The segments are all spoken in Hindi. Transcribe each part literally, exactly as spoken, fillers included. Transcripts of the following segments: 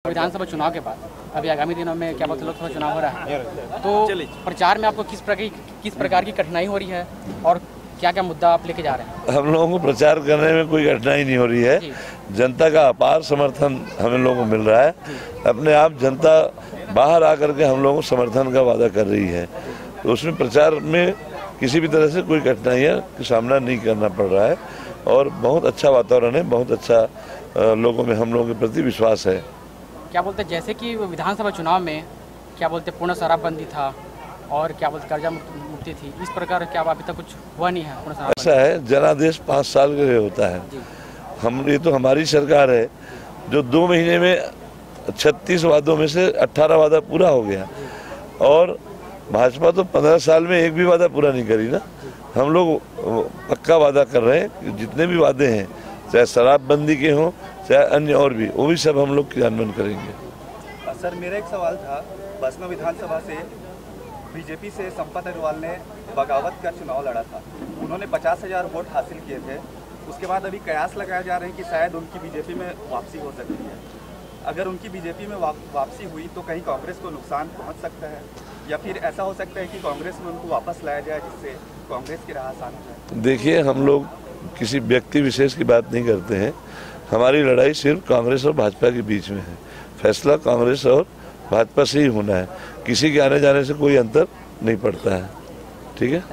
विधानसभा चुनाव के बाद अभी आगामी दिनों में क्या बोलते लोकसभा चुनाव हो रहा है, तो प्रचार में आपको किस प्रकार किस प्रकार की कठिनाई हो रही है और क्या क्या मुद्दा आप लेके जा रहे हैं? हम लोगों को प्रचार करने में कोई कठिनाई नहीं हो रही है। जनता का अपार समर्थन हमें लोगों को मिल रहा है। अपने आप जनता बाहर आकर के हम लोगों को समर्थन का वादा कर रही है, तो उसमें प्रचार में किसी भी तरह से कोई कठिनाइयाँ का सामना नहीं करना पड़ रहा है और बहुत अच्छा वातावरण है, बहुत अच्छा लोगों में हम लोगों के प्रति विश्वास है। क्या बोलते जैसे कि विधानसभा चुनाव में क्या बोलते पूर्ण शराबबंदी था और क्या बोलते कर्जा मुक्ति थी, इस प्रकार क्या अभी तक कुछ हुआ नहीं है? पूर्ण ऐसा है, जनादेश पाँच साल के लिए होता है। हम ये तो हमारी सरकार है जो दो महीने में छत्तीस वादों में से अट्ठारह वादा पूरा हो गया और भाजपा तो पंद्रह साल में एक भी वादा पूरा नहीं करी ना। हम लोग पक्का वादा कर रहे हैं कि जितने भी वादे हैं, चाहे शराबबंदी के हों चाहे अन्य और भी, वो भी सब हम लोग क्रियान्वयन करेंगे। सर, मेरा एक सवाल था, बसना विधानसभा से बीजेपी से संपत अग्रवाल ने बगावत का चुनाव लड़ा था, उन्होंने पचास हजार वोट हासिल किए थे। उसके बाद अभी कयास लगाए जा रहे हैं कि शायद उनकी बीजेपी में वापसी हो सकती है। अगर उनकी बीजेपी में वापसी हुई तो कहीं कांग्रेस को नुकसान पहुंच सकता है, या फिर ऐसा हो सकता है कि कांग्रेस में उनको वापस लाया जाए जिससे कांग्रेस की राह आसान हो जाए? देखिए, हम लोग किसी व्यक्ति विशेष की बात नहीं करते हैं। हमारी लड़ाई सिर्फ कांग्रेस और भाजपा के बीच में है। फैसला कांग्रेस और भाजपा से ही होना है, किसी के आने जाने से कोई अंतर नहीं पड़ता है। ठीक है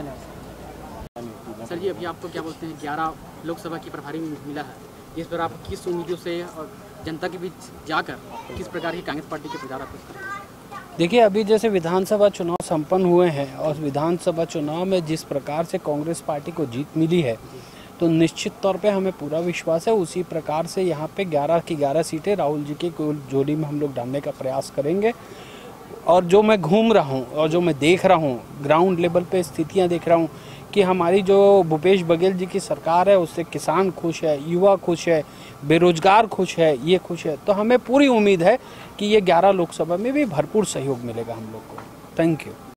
सर जी, अभी आपको क्या बोलते हैं ग्यारह लोकसभा की प्रभारी मिला है, इस पर आप किस उम्मीदों से और जनता के बीच जाकर किस प्रकार की कांग्रेस पार्टी के प्रचार आप करते हैं? देखिए, अभी जैसे विधानसभा चुनाव संपन्न हुए हैं और विधानसभा चुनाव में जिस प्रकार से कांग्रेस पार्टी को जीत मिली है, तो निश्चित तौर पे हमें पूरा विश्वास है उसी प्रकार से यहाँ पे ग्यारह की ग्यारह सीटें राहुल जी की जोड़ी में हम लोग डालने का प्रयास करेंगे। और जो मैं घूम रहा हूँ और जो मैं देख रहा हूँ, ग्राउंड लेवल पे स्थितियाँ देख रहा हूँ कि हमारी जो भूपेश बघेल जी की सरकार है उससे किसान खुश है, युवा खुश है, बेरोजगार खुश है, ये खुश है। तो हमें पूरी उम्मीद है कि ये ग्यारह लोकसभा में भी भरपूर सहयोग मिलेगा हम लोग को। Thank you.